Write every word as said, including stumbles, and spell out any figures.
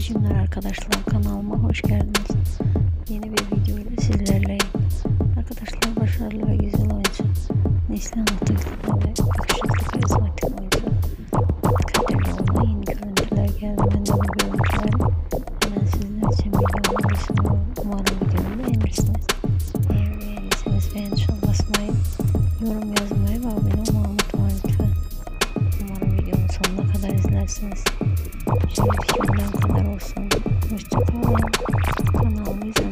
Paylaşımlar arkadaşlar, kanalıma hoş geldiniz. Yeni bir video ile sizlerleyim. Arkadaşlar, başarılı ve güzel oyuncu Neslihan Atagül ve yakışıklı karizmatik oyuncu Kadir Doglu'na yeni görüntüler geldi. Ben de bu görüntüleri hemen sizler için videomu düşünüyorum. Umarım videomu beğenirsiniz. Eğer beğendiyseniz beğen tuşuna basmayı, yorum yazmayı ve abone olmayı unutmayın lütfen. Umarım videomun sonuna kadar izlersiniz. Şimdilik benden kadar olsun. Hoşça kalın. Kanalımı izleyin.